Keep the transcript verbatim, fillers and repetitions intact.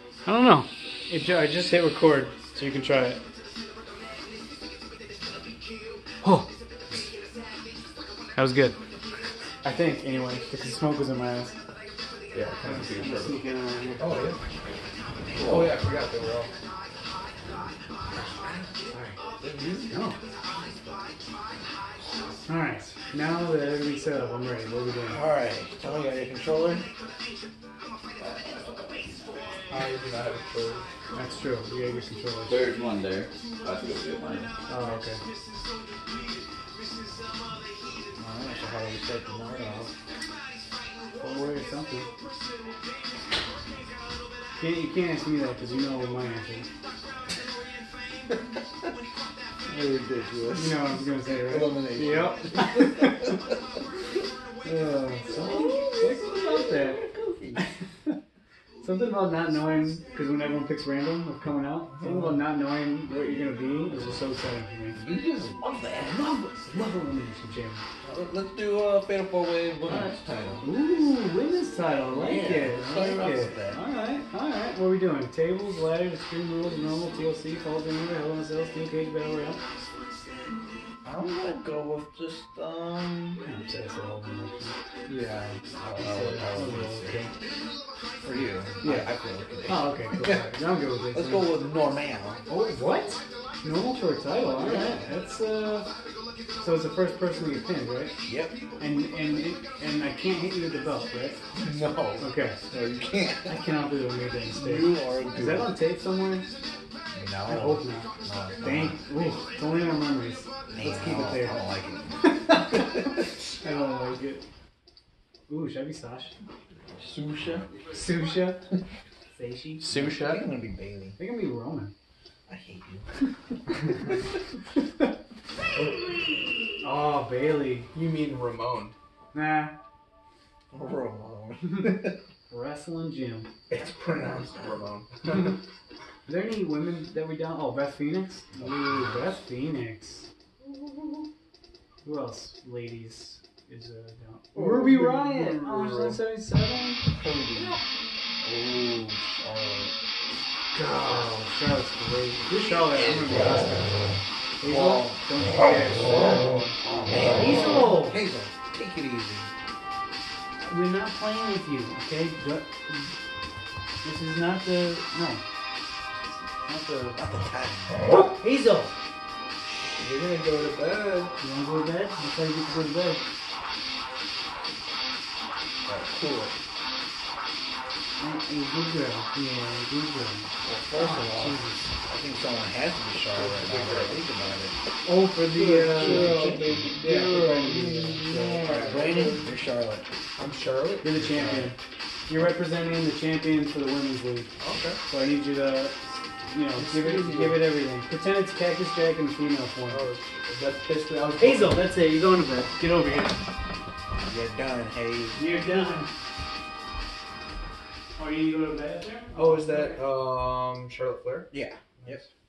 I don't know. It, I just hit record, so you can try it. Oh, that was good. I think, anyway, because smoke was in my eyes. Yeah, kind of I'm gonna sneak in around here. Oh, yeah. Oh, yeah, I forgot they were all. No. Alright, now that everything's set up, I'm ready. What are we doing? Alright, tell me, you got your controller? I do not have a controller. That's true. You gotta get controllers. There's one there. I have to go get mine. Oh, okay. Alright, so how do we start the night off? One way or something. Can't, you can't ask me that because you know my answer. Ridiculous. You know what I was going to say, right? Elimination. Yep. uh, something, something about that. Something about not knowing, because when everyone picks random of coming out, something about not knowing what you're going to be is just so exciting for me. You just love that. I love it. Love Elimination Chamber. Let's do a Fatal Four Way Women's title. Ooh, women's title. I like Yeah, it. let's I start like off it. with that. Alright, alright. What are we doing? Tables, ladders, extreme rules, normal, T L C, Fall Damage, Hell in a Cell, Steel Cage, Battle Royale. I'm gonna go with just, um... I'm sad I said all of them. Yeah. I don't know what I would say. Okay. For you. Yeah. I, I feel okay. Oh, okay, cool. Alright, I'm good with it. Let's go with Normal. Oh, what? Normal for a title, alright. That's, uh... So it's the first person to get pinned, right? Yep. And and it, and I can't hit you with the belt, right? No. Okay. No, you can't. I cannot believe I made that mistake. You are good. Is that on tape somewhere? No. I hope not. No, it's Dang. not. Ooh, it's only in our memories. Let's keep No, it there. I don't like it. I don't like it. Ooh, should I be Sasha? Susha? Susha? Seishi? I Susha? think I'm gonna be Bailey. I think I'm gonna be Roman. I hate you. Oh, Bailey. You mean Ramon? Nah. Ramon. Wrestling Gym. It's pronounced Ramon. Is there any women that we down? Oh, Beth Phoenix? Ooh, Beth Phoenix. Who else, ladies, is uh, down? Oh, Ruby Ruby Riott. Riott. Oh, seventy-seven. Cody. Oh, Charlotte. God, Charlotte's great. Who's Charlotte? I'm gonna be Oscar. Hazel? Oh. Don't forget. Oh, man. Hazel! Hazel, take it easy. We're not playing with you, okay? Du- This is not the... No. Not the... Not the time. Hazel! You're gonna go to bed. You wanna go to bed? That's how you get to go to bed. Alright, cool. Oh, you good girl. Yeah, good girl. Well, first of all, Jesus. I think someone has to be Charlotte now that I think about it. Oh, for the... Uh, Alright, Brandon, you're Charlotte. I'm Charlotte. You're the champion. You're representing the champion for the women's league. Okay. So I need you to, you know, give it, give it everything. Pretend it's Cactus Jack in the female form. Oh, that's basically I was Hazel, that's it. You're going to bed. Get over here. You're done, Hayes. You're done. Oh, you need to go to bed there? Oh, is that um Charlotte Flair? Yeah. Yep.